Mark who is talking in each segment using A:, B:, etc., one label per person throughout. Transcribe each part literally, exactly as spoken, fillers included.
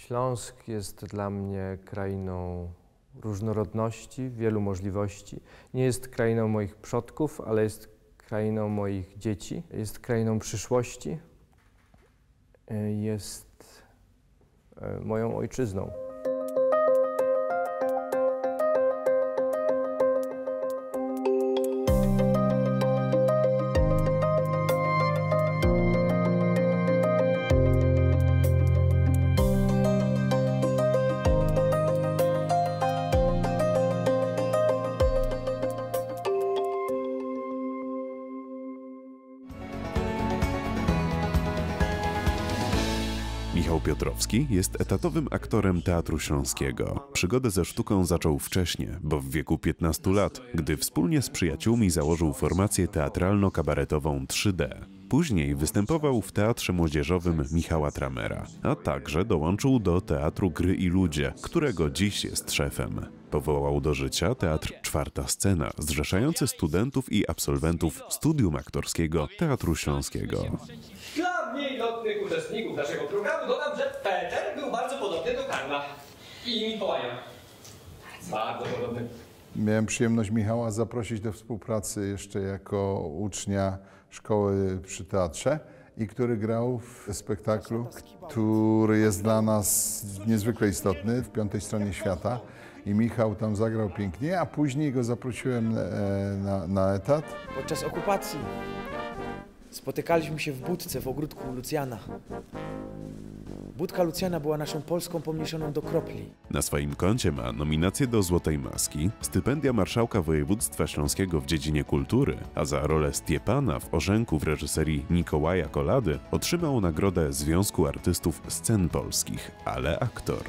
A: Śląsk jest dla mnie krainą różnorodności, wielu możliwości. Nie jest krainą moich przodków, ale jest krainą moich dzieci. Jest krainą przyszłości. Jest moją ojczyzną.
B: Michał Piotrowski jest etatowym aktorem Teatru Śląskiego. Przygodę ze sztuką zaczął wcześnie, bo w wieku piętnastu lat, gdy wspólnie z przyjaciółmi założył formację teatralno-kabaretową trzy D. Później występował w Teatrze Młodzieżowym Michała Tramera, a także dołączył do Teatru Gry i Ludzie, którego dziś jest szefem. Powołał do życia Teatr Czwarta Scena, zrzeszający studentów i absolwentów studium aktorskiego Teatru Śląskiego.
C: Dla mniej lotnych uczestników naszego programu dodam, że Peter był bardzo podobny do Karla i Mikołaja. Bardzo podobny.
D: Miałem przyjemność Michała zaprosić do współpracy jeszcze jako ucznia szkoły przy teatrze i który grał w spektaklu, który jest dla nas niezwykle istotny, w Piątej Stronie Świata. I Michał tam zagrał pięknie, a później go zaprosiłem na, na etat.
E: Podczas okupacji spotykaliśmy się w budce w ogródku Lucjana. Budka Lucjana była naszą Polską pomniejszoną do kropli.
B: Na swoim koncie ma nominację do Złotej Maski, stypendia Marszałka Województwa Śląskiego w dziedzinie kultury, a za rolę Stiepana w Orzenku w reżyserii Mikołaja Kolady otrzymał nagrodę Związku Artystów Scen Polskich, ale aktor.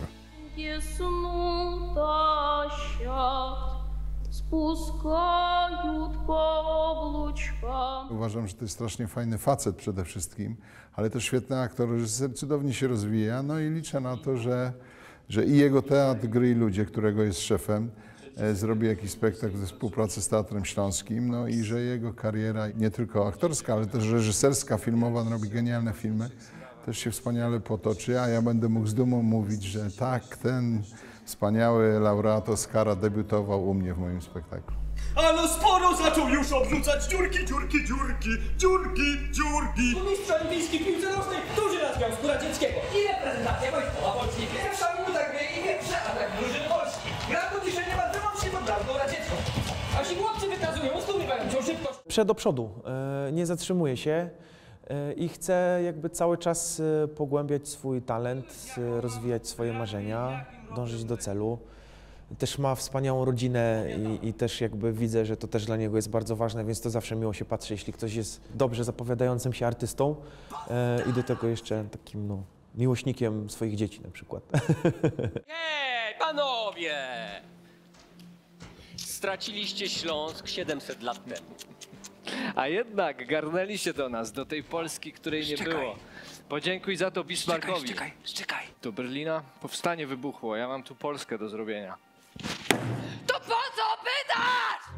D: Uważam, że to jest strasznie fajny facet przede wszystkim, ale też świetny aktor, reżyser, cudownie się rozwija, no i liczę na to, że, że i jego Teatr Gry i Ludzie, którego jest szefem, e, zrobi jakiś spektakl ze współpracy z Teatrem Śląskim, no i że jego kariera nie tylko aktorska, ale też reżyserska, filmowa, on robi genialne filmy, też się wspaniale potoczy, a ja będę mógł z dumą mówić, że tak, ten wspaniały laureat Oscara debiutował u mnie w moim spektaklu.
C: Ano sporo zaczął już obrzucać dziurki, dziurki, dziurki, dziurki, dziurki. Mistrz olimpijski w piłce nożnej, duży raz Związku Radzieckiego i reprezentacja wojskowa Polski. Pierwsza minuta gry i pierwszy atak drużyny Polski. Gra pocieszenia ma wyłącznie pod bramką radziecką. A ci chłopcy wykazują zdumiewającą szybkość.
E: Przed do przodu, nie zatrzymuje się i chce jakby cały czas pogłębiać swój talent, rozwijać swoje marzenia, dążyć do celu. Też ma wspaniałą rodzinę i, i też jakby widzę, że to też dla niego jest bardzo ważne, więc to zawsze miło się patrzy, jeśli ktoś jest dobrze zapowiadającym się artystą e, i do tego jeszcze takim no, miłośnikiem swoich dzieci na przykład.
F: Hej, panowie! Straciliście Śląsk siedemset lat temu.
G: A jednak garnęliście do nas, do tej Polski, której nie
F: Szczekaj.
G: było. Podziękuj za to Bismarckowi.
F: Czekaj, czekaj.
G: Do Berlina powstanie wybuchło, ja mam tu Polskę do zrobienia.
F: To po co pytasz?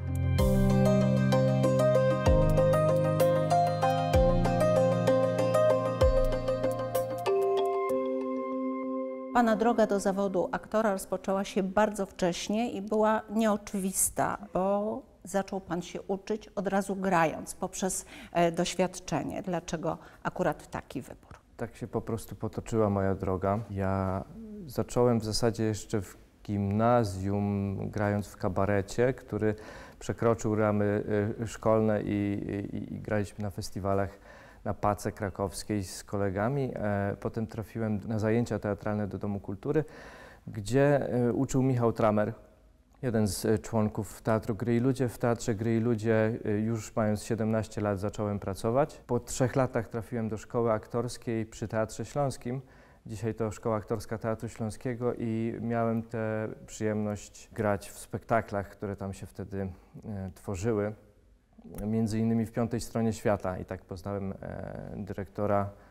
H: Pana droga do zawodu aktora rozpoczęła się bardzo wcześnie i była nieoczywista, bo zaczął Pan się uczyć od razu grając, poprzez e, doświadczenie. Dlaczego akurat taki wybór?
A: Tak się po prostu potoczyła moja droga. Ja zacząłem w zasadzie jeszcze w gimnazjum, grając w kabarecie, który przekroczył ramy szkolne i, i, i graliśmy na festiwalach na Pace Krakowskiej z kolegami. Potem trafiłem na zajęcia teatralne do Domu Kultury, gdzie uczył Michał Tramer, jeden z członków Teatru Gry i Ludzie. W Teatrze Gry i Ludzie już mając siedemnaście lat zacząłem pracować. Po trzech latach trafiłem do szkoły aktorskiej przy Teatrze Śląskim. Dzisiaj to Szkoła Aktorska Teatru Śląskiego i miałem tę przyjemność grać w spektaklach, które tam się wtedy e, tworzyły. Między innymi w Piątej Stronie Świata i tak poznałem e, dyrektora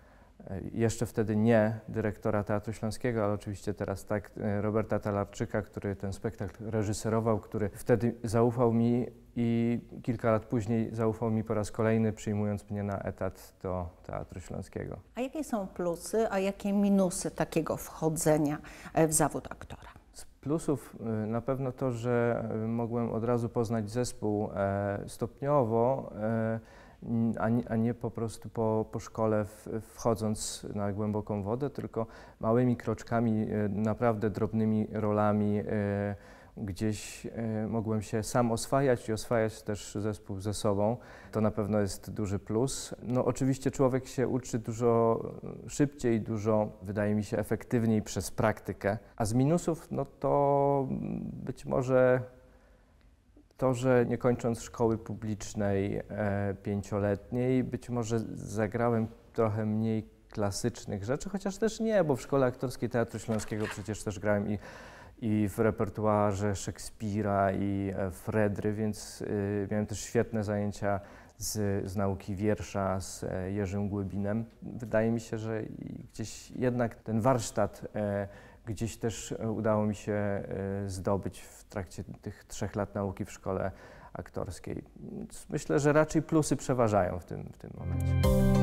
A: jeszcze wtedy nie dyrektora Teatru Śląskiego, ale oczywiście teraz tak, Roberta Talarczyka, który ten spektakl reżyserował, który wtedy zaufał mi i kilka lat później zaufał mi po raz kolejny, przyjmując mnie na etat do Teatru Śląskiego.
H: A jakie są plusy, a jakie minusy takiego wchodzenia w zawód aktora?
A: Z plusów na pewno to, że mogłem od razu poznać zespół stopniowo, a nie, a nie po prostu po, po szkole w, wchodząc na głęboką wodę, tylko małymi kroczkami, naprawdę drobnymi rolami. Gdzieś mogłem się sam oswajać i oswajać też zespół ze sobą. To na pewno jest duży plus. No oczywiście człowiek się uczy dużo szybciej, dużo, wydaje mi się, efektywniej przez praktykę. A z minusów, no to być może to, że nie kończąc szkoły publicznej e, pięcioletniej, być może zagrałem trochę mniej klasycznych rzeczy, chociaż też nie, bo w Szkole Aktorskiej Teatru Śląskiego przecież też grałem i i w repertuarze Szekspira i Fredry, więc y, miałem też świetne zajęcia z, z nauki wiersza z Jerzym Głybinem. Wydaje mi się, że gdzieś jednak ten warsztat e, gdzieś też udało mi się e, zdobyć w trakcie tych trzech lat nauki w szkole aktorskiej. Więc myślę, że raczej plusy przeważają w tym, w tym momencie.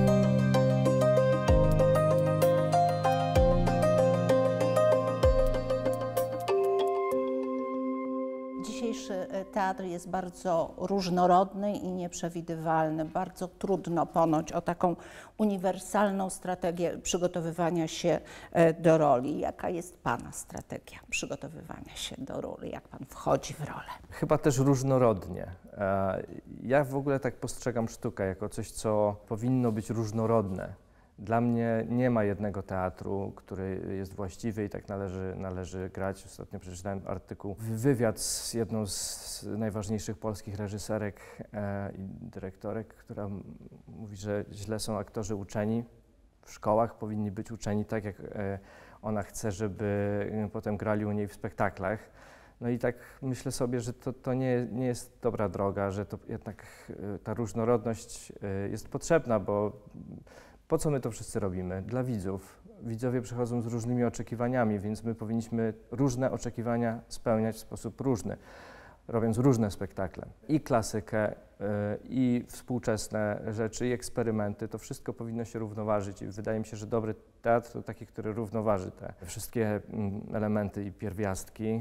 H: Dzisiejszy teatr jest bardzo różnorodny i nieprzewidywalny. Bardzo trudno ponoć o taką uniwersalną strategię przygotowywania się do roli. Jaka jest Pana strategia przygotowywania się do roli? Jak Pan wchodzi w rolę?
A: Chyba też różnorodnie. Ja w ogóle tak postrzegam sztukę jako coś, co powinno być różnorodne. Dla mnie nie ma jednego teatru, który jest właściwy i tak należy, należy grać. Ostatnio przeczytałem artykuł, wywiad z jedną z najważniejszych polskich reżyserek e, i dyrektorek, która mówi, że źle są aktorzy uczeni. W szkołach powinni być uczeni tak, jak e, ona chce, żeby potem grali u niej w spektaklach. No i tak myślę sobie, że to, to nie, nie jest dobra droga, że to jednak e, ta różnorodność e, jest potrzebna, bo po co my to wszyscy robimy? Dla widzów. Widzowie przychodzą z różnymi oczekiwaniami, więc my powinniśmy różne oczekiwania spełniać w sposób różny, robiąc różne spektakle. I klasykę, i współczesne rzeczy, i eksperymenty, to wszystko powinno się równoważyć i wydaje mi się, że dobry teatr to taki, który równoważy te wszystkie elementy i pierwiastki.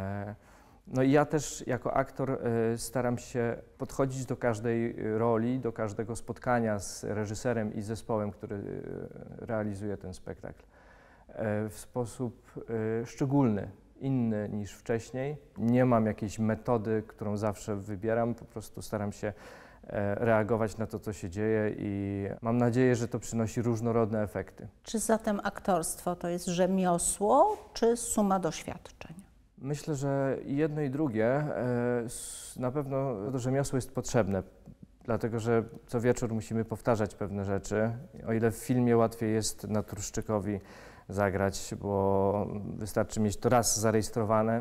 A: No i ja też jako aktor y, staram się podchodzić do każdej roli, do każdego spotkania z reżyserem i zespołem, który y, realizuje ten spektakl y, w sposób y, szczególny, inny niż wcześniej. Nie mam jakiejś metody, którą zawsze wybieram, po prostu staram się y, reagować na to, co się dzieje i mam nadzieję, że to przynosi różnorodne efekty.
H: Czy zatem aktorstwo to jest rzemiosło, czy suma doświadczeń?
A: Myślę, że jedno i drugie. Na pewno to rzemiosło jest potrzebne, dlatego że co wieczór musimy powtarzać pewne rzeczy. O ile w filmie łatwiej jest naturszczykowi zagrać, bo wystarczy mieć to raz zarejestrowane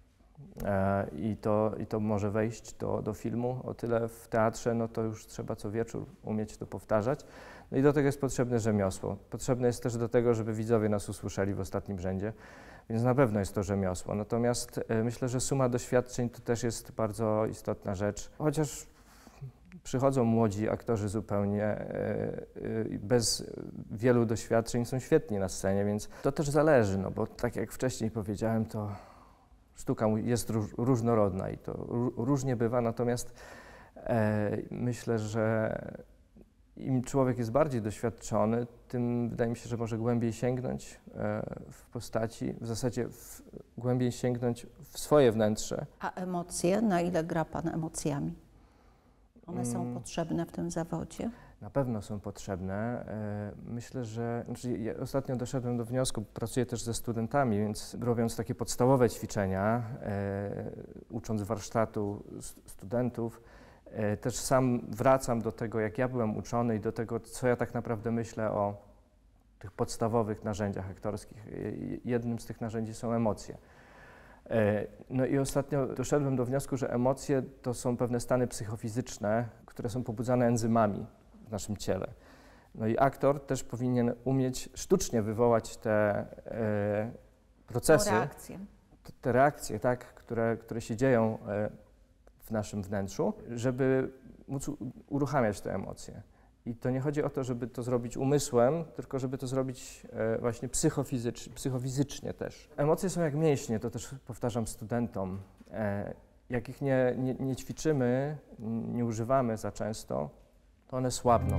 A: i to, i to może wejść do, do filmu. O tyle w teatrze no to już trzeba co wieczór umieć to powtarzać. No i do tego jest potrzebne rzemiosło. Potrzebne jest też do tego, żeby widzowie nas usłyszeli w ostatnim rzędzie. Więc na pewno jest to rzemiosło. Natomiast y, myślę, że suma doświadczeń to też jest bardzo istotna rzecz. Chociaż przychodzą młodzi aktorzy zupełnie y, y, bez wielu doświadczeń, są świetni na scenie, więc to też zależy, no bo tak jak wcześniej powiedziałem, to sztuka jest róż, różnorodna i to różnie bywa, natomiast y, myślę, że im człowiek jest bardziej doświadczony, tym wydaje mi się, że może głębiej sięgnąć w postaci, w zasadzie w, głębiej sięgnąć w swoje wnętrze.
H: A emocje? Na ile gra Pan emocjami? One są
A: Mm.
H: potrzebne w tym zawodzie?
A: Na pewno są potrzebne. Myślę, że znaczy ja ostatnio doszedłem do wniosku, pracuję też ze studentami, więc robiąc takie podstawowe ćwiczenia, ucząc warsztatu studentów, też sam wracam do tego, jak ja byłem uczony i do tego, co ja tak naprawdę myślę o tych podstawowych narzędziach aktorskich. Jednym z tych narzędzi są emocje. No i ostatnio doszedłem do wniosku, że emocje to są pewne stany psychofizyczne, które są pobudzane enzymami w naszym ciele. No i aktor też powinien umieć sztucznie wywołać te e, procesy,
H: reakcje.
A: Te, te reakcje, tak, które, które się dzieją e, w naszym wnętrzu, żeby móc uruchamiać te emocje. I to nie chodzi o to, żeby to zrobić umysłem, tylko żeby to zrobić e, właśnie psychofizycz, psychofizycznie też. Emocje są jak mięśnie, to też powtarzam studentom. E, jak ich nie, nie, nie ćwiczymy, nie używamy za często, to one słabną.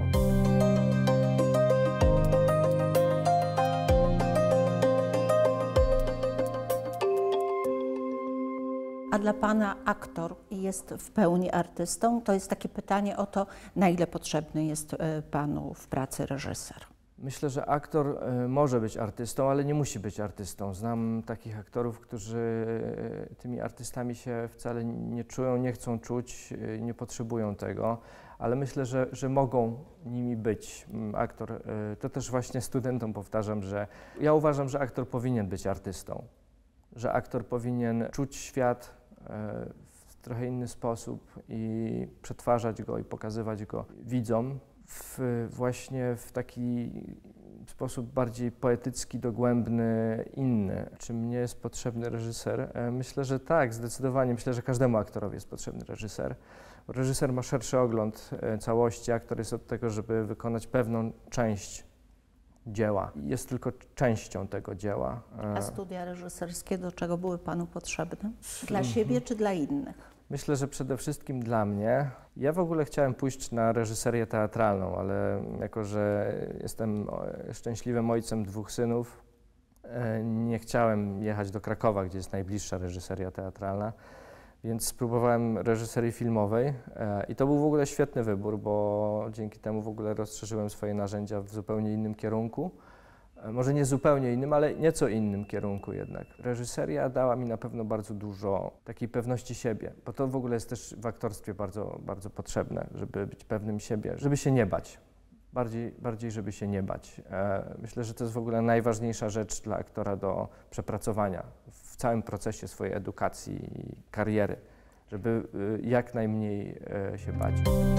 H: A dla Pana aktor jest w pełni artystą? To jest takie pytanie o to, na ile potrzebny jest Panu w pracy reżyser.
A: Myślę, że aktor może być artystą, ale nie musi być artystą. Znam takich aktorów, którzy tymi artystami się wcale nie czują, nie chcą czuć, nie potrzebują tego, ale myślę, że, że mogą nimi być. Aktor, to też właśnie studentom powtarzam, że ja uważam, że aktor powinien być artystą, że aktor powinien czuć świat w trochę inny sposób i przetwarzać go i pokazywać go widzom w, właśnie w taki sposób bardziej poetycki, dogłębny, inny. Czy mnie jest potrzebny reżyser? Myślę, że tak, zdecydowanie. Myślę, że każdemu aktorowi jest potrzebny reżyser. Reżyser ma szerszy ogląd całości, aktor jest od tego, żeby wykonać pewną część dzieła. Jest tylko częścią tego dzieła.
H: A studia reżyserskie do czego były Panu potrzebne? Dla siebie czy dla innych?
A: Myślę, że przede wszystkim dla mnie. Ja w ogóle chciałem pójść na reżyserię teatralną, ale jako że jestem szczęśliwym ojcem dwóch synów, nie chciałem jechać do Krakowa, gdzie jest najbliższa reżyseria teatralna, więc spróbowałem reżyserii filmowej i to był w ogóle świetny wybór, bo dzięki temu w ogóle rozszerzyłem swoje narzędzia w zupełnie innym kierunku. Może nie zupełnie innym, ale nieco innym kierunku jednak. Reżyseria dała mi na pewno bardzo dużo takiej pewności siebie, bo to w ogóle jest też w aktorstwie bardzo, bardzo potrzebne, żeby być pewnym siebie, żeby się nie bać. Bardziej, bardziej, żeby się nie bać. Myślę, że to jest w ogóle najważniejsza rzecz dla aktora do przepracowania w całym procesie swojej edukacji i kariery, żeby jak najmniej się bać.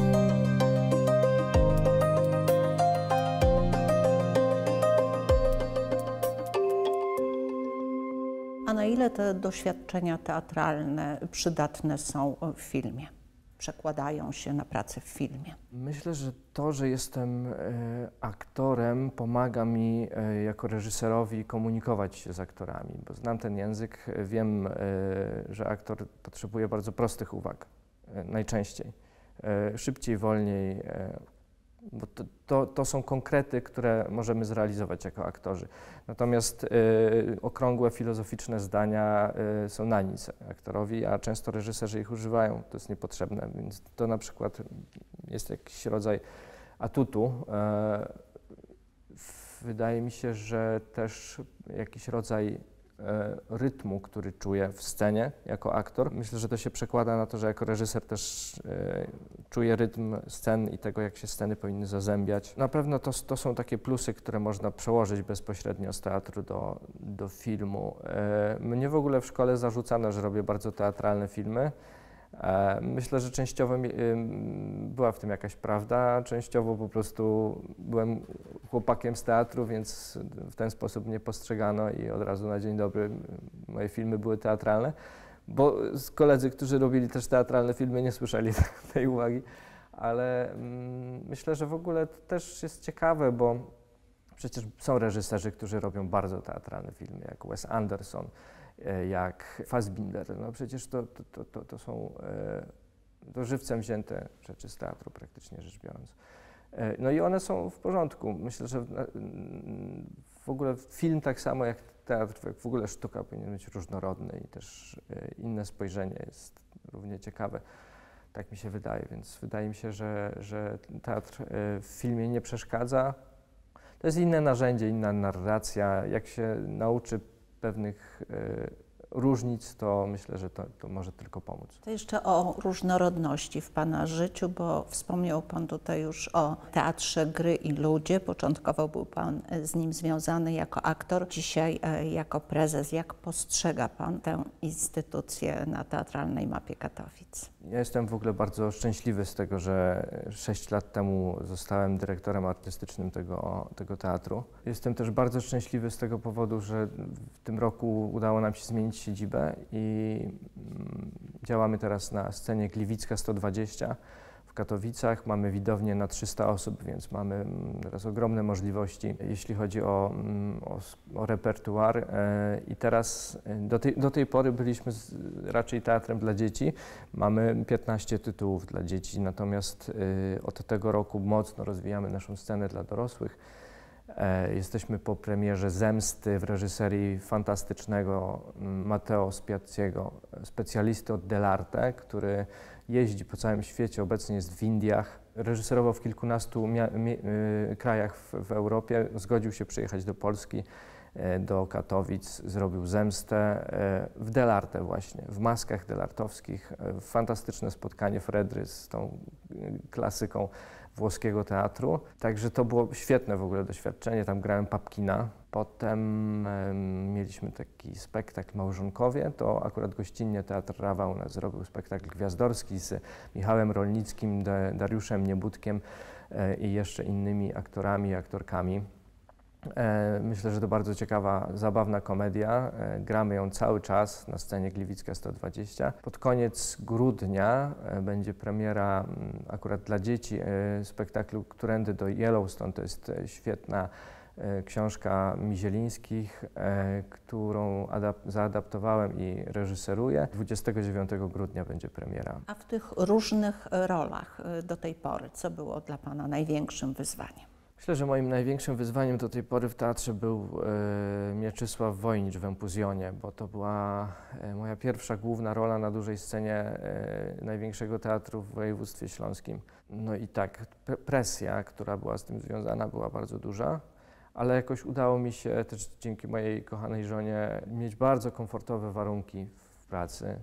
H: A na ile te doświadczenia teatralne przydatne są w filmie? Przekładają się na pracę w filmie?
A: Myślę, że to, że jestem e, aktorem, pomaga mi e, jako reżyserowi komunikować się z aktorami, bo znam ten język, wiem, e, że aktor potrzebuje bardzo prostych uwag, e, najczęściej. E, szybciej, wolniej, e, bo to, to, to są konkrety, które możemy zrealizować jako aktorzy. Natomiast y, okrągłe, filozoficzne zdania y, są na nic aktorowi, a często reżyserzy ich używają, to jest niepotrzebne, więc to na przykład jest jakiś rodzaj atutu. Y, wydaje mi się, że też jakiś rodzaj rytmu, który czuję w scenie jako aktor. Myślę, że to się przekłada na to, że jako reżyser też e, czuję rytm scen i tego, jak się sceny powinny zazębiać. Na pewno to, to są takie plusy, które można przełożyć bezpośrednio z teatru do, do filmu. E, mnie w ogóle w szkole zarzucano, że robię bardzo teatralne filmy. E, myślę, że częściowo mi, y, była w tym jakaś prawda, częściowo po prostu byłem chłopakiem z teatru, więc w ten sposób mnie postrzegano i od razu na dzień dobry moje filmy były teatralne, bo koledzy, którzy robili też teatralne filmy, nie słyszeli tej uwagi, ale mm, myślę, że w ogóle to też jest ciekawe, bo przecież są reżyserzy, którzy robią bardzo teatralne filmy, jak Wes Anderson, jak Fassbinder. No przecież to, to, to, to są to żywcem wzięte rzeczy z teatru, praktycznie rzecz biorąc. No i one są w porządku. Myślę, że w ogóle film tak samo jak teatr, jak w ogóle sztuka powinien być różnorodny i też inne spojrzenie jest równie ciekawe. Tak mi się wydaje, więc wydaje mi się, że, że teatr w filmie nie przeszkadza. To jest inne narzędzie, inna narracja. Jak się nauczy pewnych y, różnic, to myślę, że to, to może tylko pomóc.
H: To jeszcze o różnorodności w Pana życiu, bo wspomniał Pan tutaj już o Teatrze Gry i Ludzie. Początkowo był Pan z nim związany jako aktor, dzisiaj y, jako prezes. Jak postrzega Pan tę instytucję na teatralnej mapie Katowic?
A: Ja jestem w ogóle bardzo szczęśliwy z tego, że sześć lat temu zostałem dyrektorem artystycznym tego, tego teatru. Jestem też bardzo szczęśliwy z tego powodu, że w tym roku udało nam się zmienić siedzibę i działamy teraz na scenie Gliwicka sto dwadzieścia w Katowicach. Mamy widownię na trzysta osób, więc mamy teraz ogromne możliwości, jeśli chodzi o, o, o repertuar. I teraz do tej, do tej pory byliśmy z, raczej teatrem dla dzieci. Mamy piętnaście tytułów dla dzieci, natomiast od tego roku mocno rozwijamy naszą scenę dla dorosłych. Jesteśmy po premierze Zemsty w reżyserii fantastycznego Matteo Spiazziego, specjalisty od dell'arte, który jeździ po całym świecie, obecnie jest w Indiach. Reżyserował w kilkunastu krajach w, w Europie, zgodził się przyjechać do Polski, do Katowic, zrobił Zemstę w dell'arte właśnie, w maskach dellartowskich. Fantastyczne spotkanie Fredry z tą klasyką włoskiego teatru. Także to było świetne w ogóle doświadczenie. Tam grałem Papkina. Potem e, mieliśmy taki spektakl Małżonkowie. To akurat gościnnie Teatr Rawa u nas zrobił spektakl gwiazdorski z Michałem Rolnickim, D Dariuszem Niebudkiem e, i jeszcze innymi aktorami i aktorkami. E, myślę, że to bardzo ciekawa, zabawna komedia. E, gramy ją cały czas na scenie Gliwicka sto dwadzieścia. Pod koniec grudnia e, będzie premiera m, akurat dla dzieci e, spektaklu Którędy do Yellowstone. To jest e, świetna e, książka Mizielińskich, e, którą zaadaptowałem i reżyseruję. dwudziestego dziewiątego grudnia będzie premiera.
H: A w tych różnych rolach do tej pory, co było dla Pana największym wyzwaniem?
A: Myślę, że moim największym wyzwaniem do tej pory w teatrze był e, Mieczysław Wojnicz w Empuzjonie, bo to była e, moja pierwsza główna rola na dużej scenie e, największego teatru w województwie śląskim. No i tak, presja, która była z tym związana, była bardzo duża, ale jakoś udało mi się też dzięki mojej kochanej żonie mieć bardzo komfortowe warunki w pracy.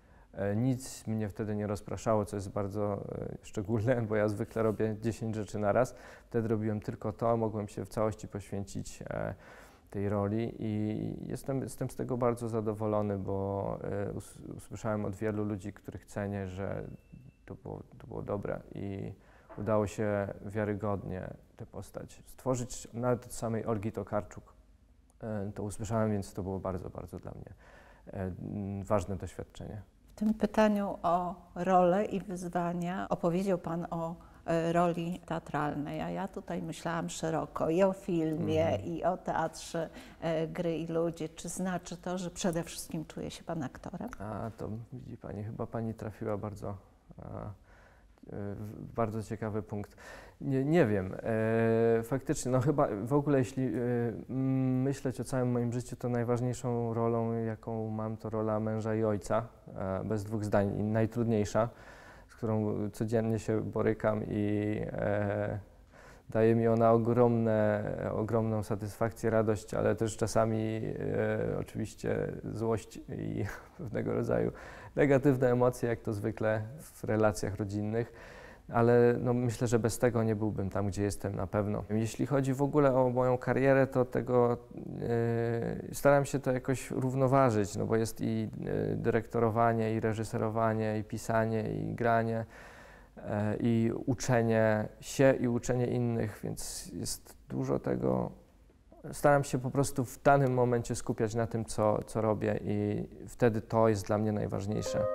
A: Nic mnie wtedy nie rozpraszało, co jest bardzo e, szczególne, bo ja zwykle robię dziesięć rzeczy na raz. Wtedy robiłem tylko to, mogłem się w całości poświęcić e, tej roli i jestem, jestem z tego bardzo zadowolony, bo e, us, usłyszałem od wielu ludzi, których cenię, że to było, to było dobre i udało się wiarygodnie tę postać stworzyć. Nawet od samej Olgi Tokarczuk e, to usłyszałem, więc to było bardzo, bardzo dla mnie e, ważne doświadczenie.
H: W tym pytaniu o rolę i wyzwania opowiedział Pan o e, roli teatralnej, a ja tutaj myślałam szeroko i o filmie, mm. i o teatrze e, Gry i ludzie. Czy znaczy to, że przede wszystkim czuje się Pan aktorem?
A: A to widzi Pani, chyba Pani trafiła bardzo, a, w bardzo ciekawy punkt. Nie, nie wiem, e, faktycznie, no chyba w ogóle jeśli e, myśleć o całym moim życiu, to najważniejszą rolą, jaką mam, to rola męża i ojca, e, bez dwóch zdań, i najtrudniejsza, z którą codziennie się borykam i e, daje mi ona ogromne, ogromną satysfakcję, radość, ale też czasami e, oczywiście złość i pewnego rodzaju negatywne emocje, jak to zwykle w relacjach rodzinnych. Ale no, myślę, że bez tego nie byłbym tam, gdzie jestem na pewno. Jeśli chodzi w ogóle o moją karierę, to tego yy, staram się to jakoś równoważyć, no bo jest i yy, dyrektorowanie, i reżyserowanie, i pisanie, i granie, yy, i uczenie się, i uczenie innych, więc jest dużo tego. Staram się po prostu w danym momencie skupiać na tym, co, co robię i wtedy to jest dla mnie najważniejsze.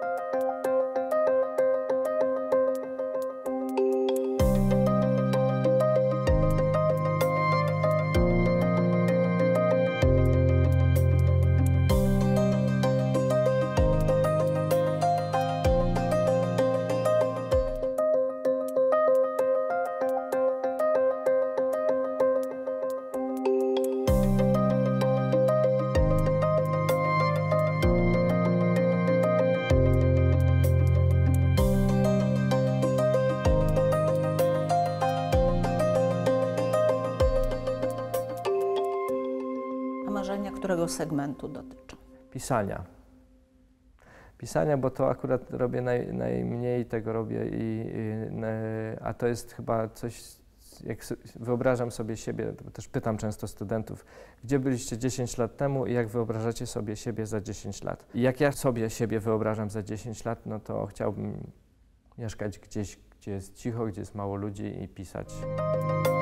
H: Którego segmentu dotyczą?
A: Pisania. Pisania, bo to akurat robię naj, najmniej tego robię, i, i, a to jest chyba coś, jak wyobrażam sobie siebie, to też pytam często studentów, gdzie byliście dziesięć lat temu i jak wyobrażacie sobie siebie za dziesięć lat. I jak ja sobie siebie wyobrażam za dziesięć lat, no to chciałbym mieszkać gdzieś, gdzie jest cicho, gdzie jest mało ludzi i pisać.